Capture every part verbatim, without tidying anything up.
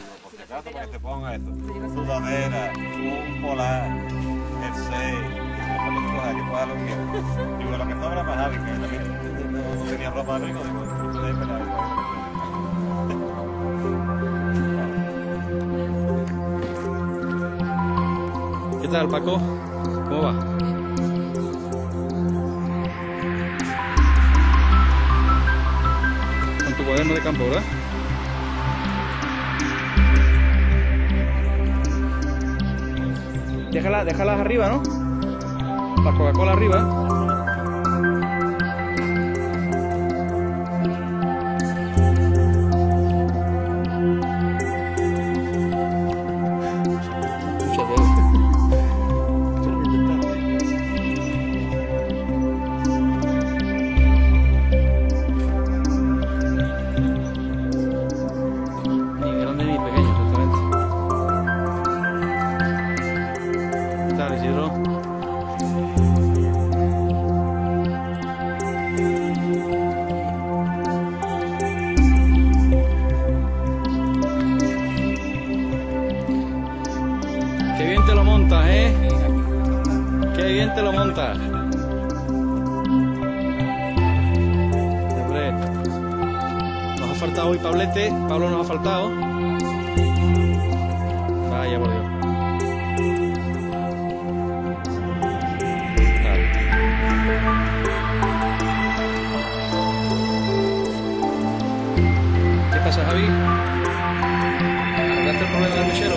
por si acaso, para que te ponga esto. Sudadera, un polar, el seis, que pueda lo que. Digo, lo que sobra para Javi, que también no tenía ropa de rico, digo, no podéis esperar. ¿Qué tal, Paco? ¿Cómo va? Con tu cuaderno de campo, ¿verdad? Déjala, déjalas arriba, ¿no? La Coca-Cola arriba. Qué bien te lo montas, ¿eh? Qué bien te lo montas. Hombre, nos ha faltado hoy Pablete. Pablo nos ha faltado. Vaya por Dios. Vale. ¿Qué pasa, Javi? ¿Arreglaste el problema del mechero?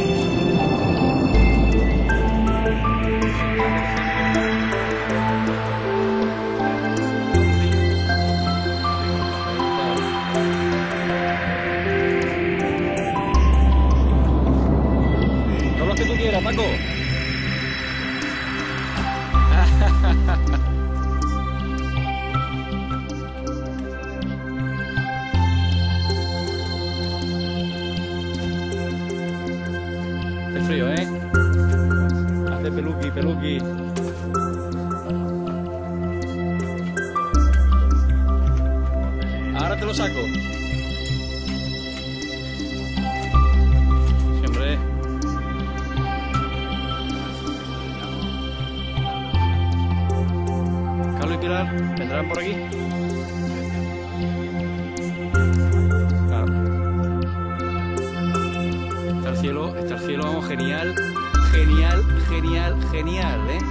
Que tú quieras, Paco. Hace frío, ¿eh? Hace peluqui, peluqui. Ahora te lo saco. Siempre. Carlos y Pilar, ¿vendrán por aquí? Claro. Está el cielo, está el cielo, vamos, genial, genial, genial, genial, ¿eh?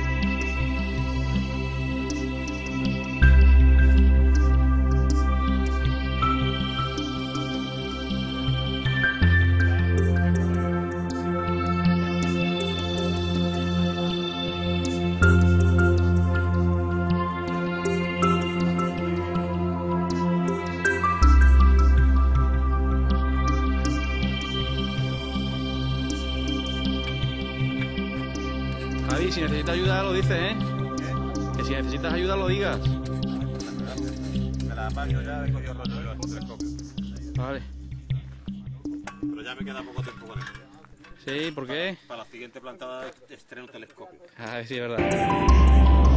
Javi, si necesitas ayuda lo dices, ¿eh? Que si necesitas ayuda lo digas. Me la apaño ya, he cogido rollo yo, el telescopio. Vale. Pero ya me queda poco tiempo con eso. Sí, ¿por qué? Para, para la siguiente plantada estreno telescopio. Ah, sí, es verdad.